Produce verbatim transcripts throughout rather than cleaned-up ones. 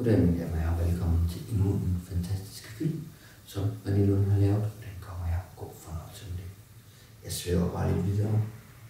Goddag mine damer og herrer, velkommen til endnu en fantastisk film, som René Lund har lavet, og den kommer jeg god fornøjelse med det. Jeg svæver bare lidt videre.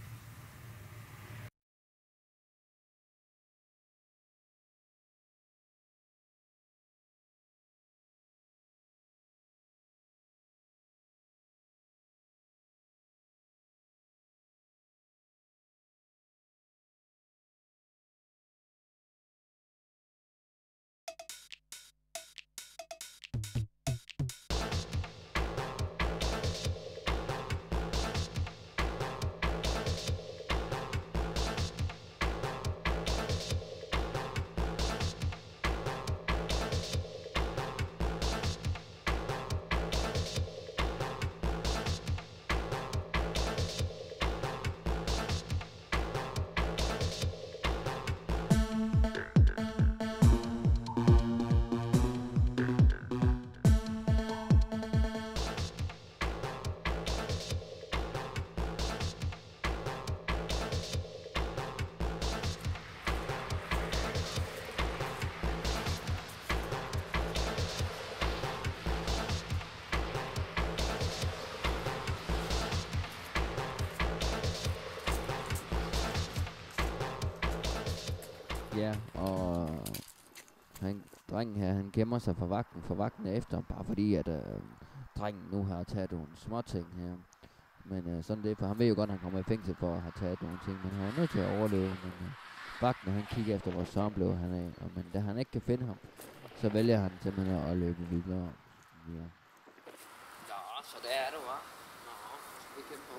Ja, og han, drengen her, han gemmer sig for vagten, for vagten er efter ham, bare fordi, at øh, drengen nu har taget nogle småting her. Men øh, sådan det, for han ved jo godt, at han kommer i fængsel for at have taget nogle ting, men han er nødt til at overleve. Men øh, vagten, han kigger efter, hvor søren blev han af, og, men da han ikke kan finde ham, så vælger han simpelthen at løbe videre. Ja. Nå, så der er du, hva'? Nå, skal vi kæmpe på?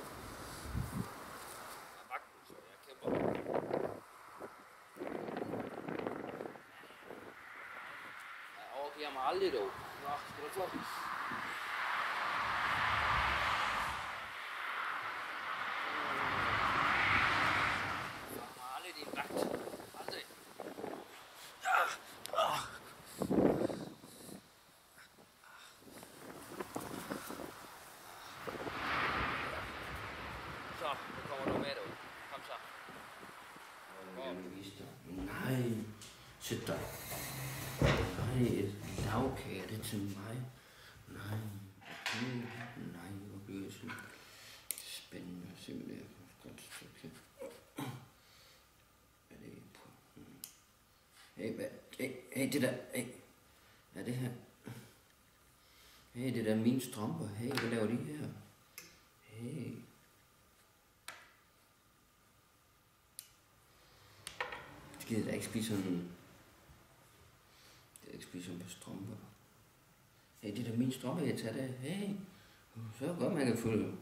Ja, vagten, så jeg kæmper. Jeg overgiver mig aldrig, dog. Nå, skal du få? Jeg mig aldrig din vagt. Aldrig. Ah, ah. Så, nu kommer du med, du. Kom så. Jeg vil vise dig. Nej, sæt dig. Nej, et lavkage, det er til mig. Nej, mm, nej, hvor bliver jeg så spændende at se, hvad det er for et godt stykke. Er det ikke på? Hey, hvad? Hey, hey, det der, hey. Er det her? Hey, det der er mine strømper. Hey, hvad laver de her? Hey. Jeg gider da ikke spise sådan en... Jeg gider ikke spise sådan på strømper. Hey, det er da mine strømper, jeg tager det. Hey, så er det godt, man kan få det.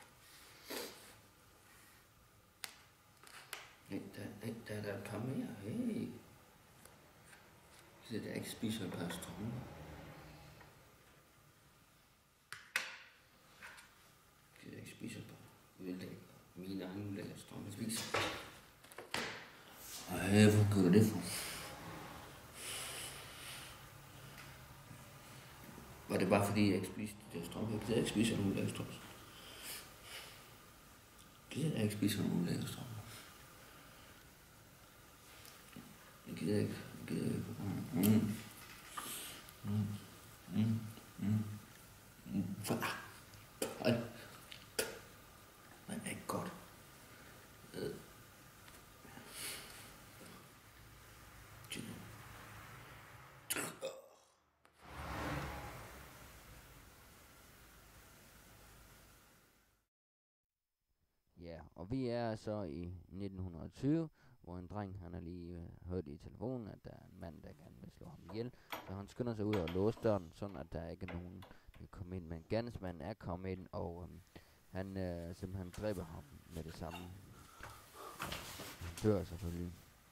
Hey, der, hey, der er der et par mere. Hey. Jeg gider da ikke spise sådan et par strømper. Jeg gider ikke spise sådan et par ødelægger. Mine egne ødelægger strømper. Spise. Ej, hvor gør du det for? Var det bare fordi, jeg ikke spiste de der strømper? Jeg gider ikke spise nogen ulækker strømper. Jeg gider ikke spise nogen ulækker strømper. Jeg gider ikke. Jeg gider ikke. Mm. Mm. Mm. Mm. Mm. For... Ej. Man er ikke godt. Øh. Ja, og vi er så i nitten tyve, hvor en dreng, han har lige øh, hørt i telefonen, at der er en mand, der gerne vil slå ham ihjel. Så han skynder sig ud og låse døren, sådan at der ikke er nogen, der kan komme ind. Men gerningsmanden er kommet ind, og øh, han øh, simpelthen dræber ham med det samme. Han dør selvfølgelig.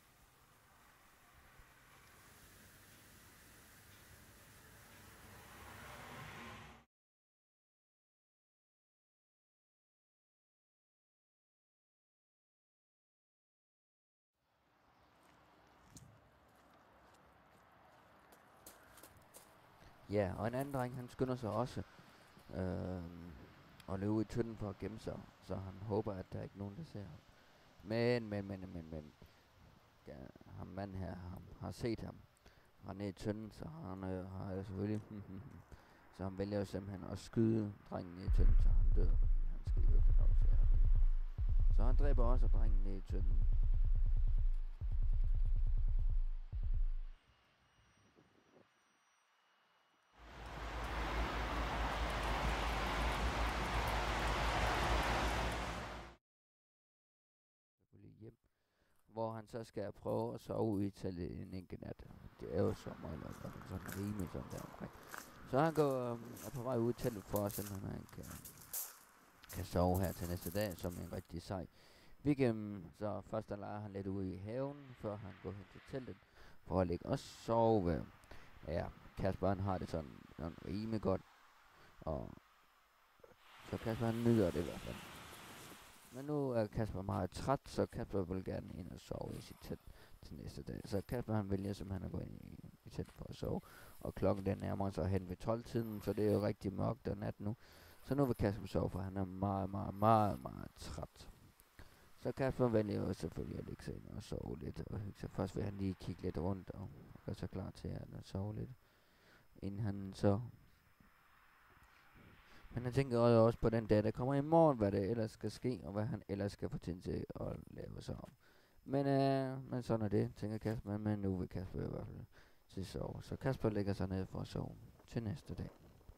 Ja, og en anden dreng, han skynder sig også øh, og løber ud i tønden for at gemme sig, så han håber, at der ikke er nogen, der ser ham. Men, men, men, men, men, ja, ham mand her har, har set ham, rende ned i tønden, så han øh, har jo selvfølgelig... så han vælger jo simpelthen at skyde drengen ned i tønden, så han dør, fordi han skal jo ikke have lov til at leve. Så han dræber også drengen ned i tønden. Hjem, hvor han så skal prøve at sove i teltet en enkelt nat. Det er jo sommer, eller sådan rimelig sådan der omkring. Så han går um, er på vej ud i teltet for at simpelthen han kan, kan sove her til næste dag, som en rigtig sej weekend. Så først der leger han lidt ude i haven, før han går hen til teltet, for at ligge og sove. Ja, Kasper han har det sådan, sådan rimelig godt, og så Kasper han nyder det i hvert fald. Men nu er Kasper meget træt, så Kasper vil gerne ind og sove i sit telt til næste dag. Så Kasper han vælger simpelthen at gå ind i, i telt for at sove. Og klokken den nærmer sig hen ved tolv-tiden, så det er jo rigtig mørkt og nat nu. Så nu vil Kasper sove, for han er meget, meget, meget, meget træt. Så Kasper vælger jo selvfølgelig at lægge sig ind og sove lidt. Og så først vil han lige kigge lidt rundt og gøre sig klar til at sove lidt. Inden han så... Men han tænker også på den dag, der kommer i morgen, hvad det ellers skal ske, og hvad han ellers skal få tid til at lave sig om. Men, øh, men sådan er det, tænker Kasper, men nu vil Kasper i hvert fald til sove. Så Kasper lægger sig ned for at sove til næste dag.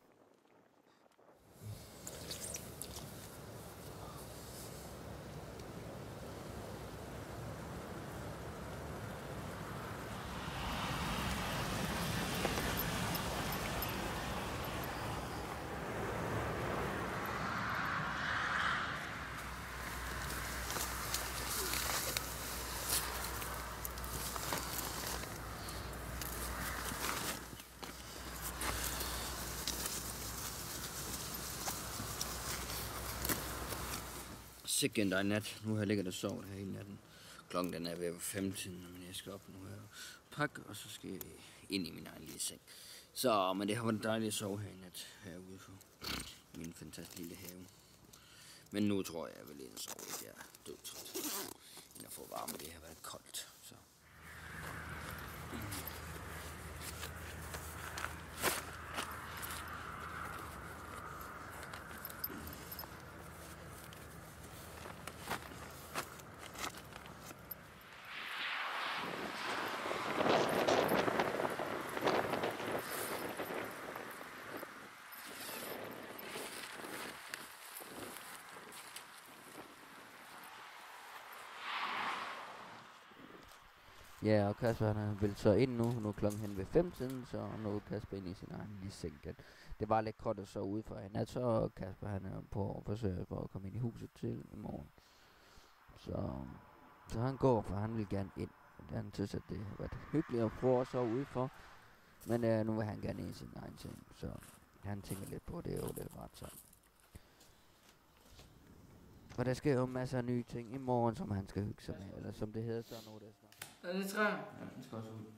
Sikke en dejlig nat. Nu har jeg ligget og sovet her hele natten. Klokken den er ved at være femten, men jeg skal op nu her og pakke, og så skal jeg ind i min egen lille seng. Så, men det har været dejligt at sove her i nat, herude på min fantastiske lille have. Men nu tror jeg, jeg vil ind og sove lidt. Jeg er dødtræt. Jeg får varme, det har været koldt. Så. Ja, og Kasper han vil så ind nu. Nu er klokken hen ved femten, så nu er Kasper ind i sin egen lille seng. Det var lidt koldt at sove ude for en nat, så Kasper han er på forsøg for at komme ind i huset til i morgen. Så, så han går, for han vil gerne ind. Han synes, at det har været hyggeligt at prøve at sove ude for. Men øh, nu vil han gerne ind i sin egen seng, så han tænker lidt på, det er jo lidt ret sådan. Og der sker jo masser af nye ting i morgen, som han skal hygge sig med, eller som det hedder så nu, det er snart. Er det træ? Ja, den skal også ud.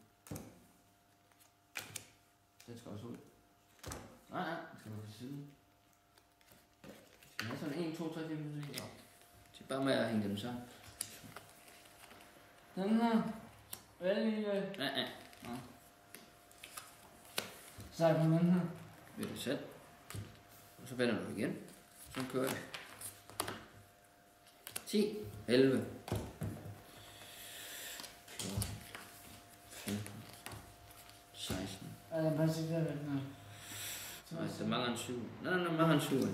Den skal også ud. Nej, nej, den skal være på siden. Skal have sådan en, to, tre, fire, fem, seks. Det er bare med at hænge dem sammen. Den her. Vælge. Ja, ja. ja. Så på den her. Vil du sætte. Og så vender du igen. Så kører jeg. ti, elleve. seksten. Er der bare sikkert været noget? Nej, der mangler en syv. Nej, nej, der mangler en syv. Nej,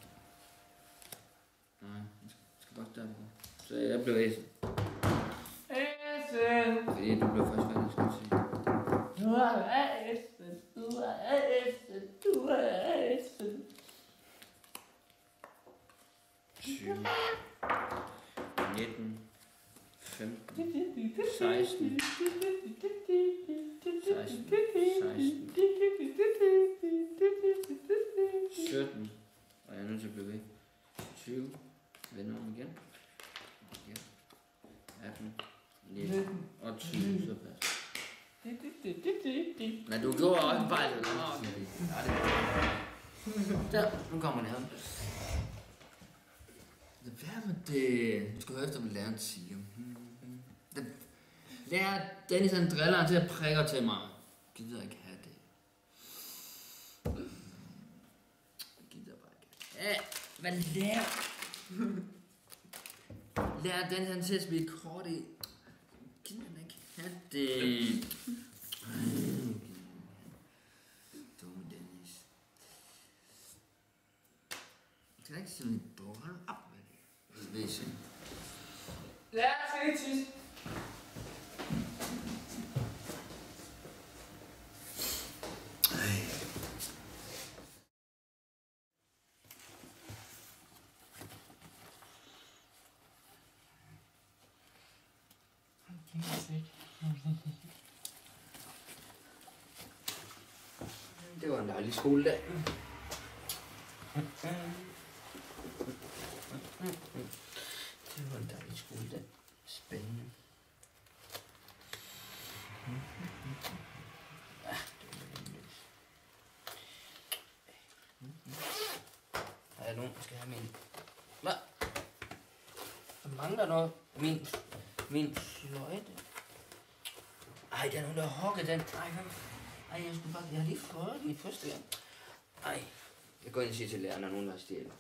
jeg skal bare starte på. Så jeg blev æsen. Æsen! Fordi du blev faktisk færdig, skal jeg sige. Du er æsen, du er æsen, du er æsen. tyve. nitten. femten. seksten. seksten. seksten. sytten. Og jeg er nødt til at blive ved. tyve. Vender om igen. Igen. atten. nitten. Og tyve. Så pas. Nej, du gjorde også en fejl. Der, nu kommer det her. Hvad med det? Du skal høre efter, hvad læreren siger. Lærer Dennis, han driller til at prikke til mig. gider ikke have det. Jeg gider bare ikke. Ja, hvad laver? Lær den her til at spille kort i. Gider man ikke have det? Dumme Dennis. Kan jeg ikke sige lidt dårligt? Hold op med det. Det er sådan. Lad os se tis. Det var en dejlig skoledag. Det var en dejlig skoledag. Spændende. Ja, det var lidt. Har jeg nogen, der skal have min... Hvad? Der mangler noget. Min... Min fløjte. Ej, der er nogen, der har hugget den. Ej, hvad? Ej, jeg skulle bare... Jeg har lige fået den i første gang. Ej, jeg går ind og siger til læreren, at nogen der stjæler.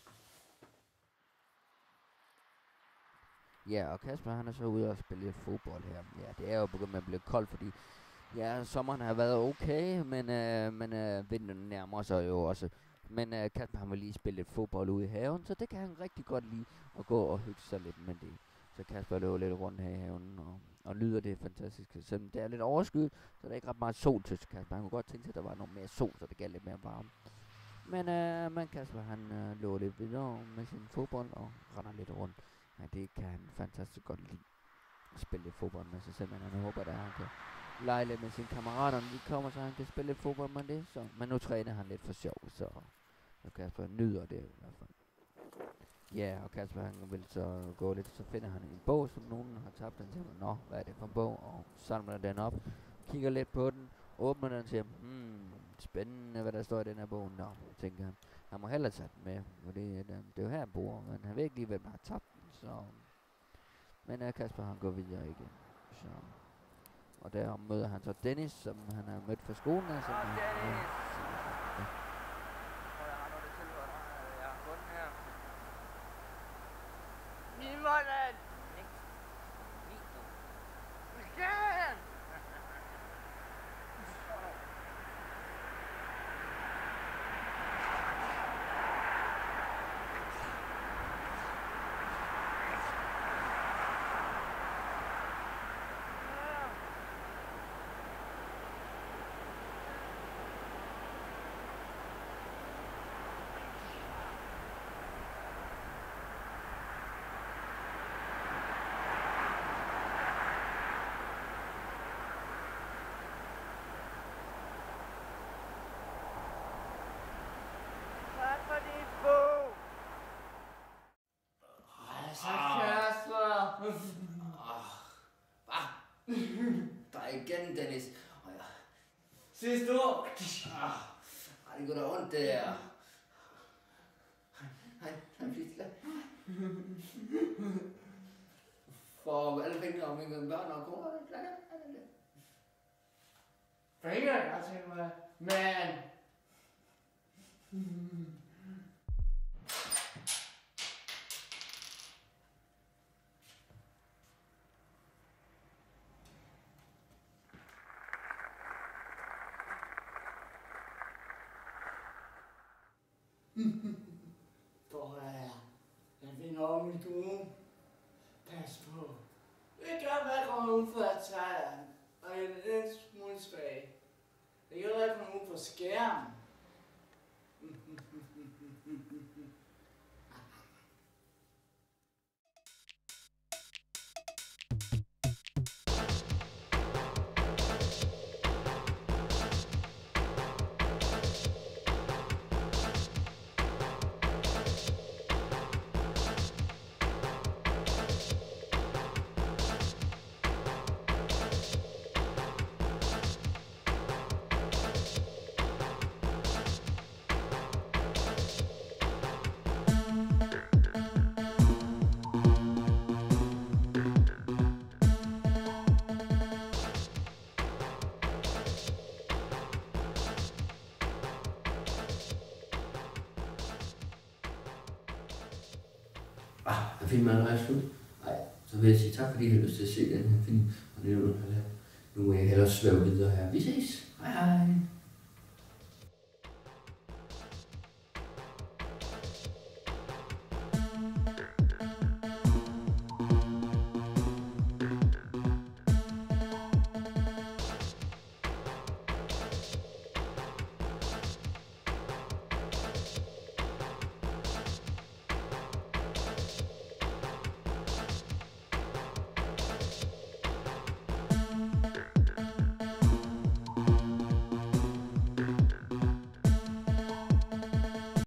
Ja, og Kasper han er så ude og spille fodbold her. Ja, det er jo begyndt med at blive koldt, fordi ja, sommeren har været okay, men, øh, men øh, vinteren nærmer sig jo også. Men øh, Kasper han vil lige spille lidt fodbold ude i haven, så det kan han rigtig godt lide at gå og hygge sig lidt med det. Så Kasper løber lidt rundt her i haven og, og nyder det fantastiske. Så det er lidt overskyet, så der er ikke ret meget sol til Kasper. Han kunne godt tænke sig, at der var noget mere sol, så det gav lidt mere varme. Men, øh, men Kasper han øh, løber lidt videre med sin fodbold og render lidt rundt. Ja, det kan han fantastisk godt lide. At spille lidt fodbold med sig selv, men han håber, at han kan lege lidt med sine kammerater, når de kommer, så han kan spille lidt fodbold med det. Så. Men nu træner han lidt for sjov, så, så Kasper nyder det i hvert fald. Ja, og Kasper han vil så gå lidt, så finder han en bog, som nogen har tabt. Han tænker, nå, hvad er det for en bog? Og samler den op, kigger lidt på den, åbner den og siger, hmm, spændende, hvad der står i den her bog. Nå, tænker han. Han må hellere tage den med, for det, det, det er jo her, han bor, men han ved ikke lige, hvem der har tabt den. Så. Men uh, Kasper han går videre igen. Så. Og der møder han så Dennis, som han har mødt fra skolen af. Som Nå, han, Dennis! Ja. Jeg har noget til, hvor jeg har fundet her. Min måned! Igen! Der er igen, Dennis. Oh, ja. Sidste år. Ah, det går da ondt, det der. Han, han bliver glad. For alle pengene om mine børn og koner. Penge, jeg tænker mig. Men... Hvor er jeg? Jeg vinder om mit uge. Pas på. Det gør, hvad jeg kommer ud for at tage den. Og jeg er lidt smule svag. Det gør, hvad jeg kommer ud for skærmen. Ah, er filmen allerede slut? Nej, så vil jeg sige tak, fordi I har lyst til at se den her film. Og det er nu, nu må jeg hellere svæve videre her. Vi ses. Hej hej.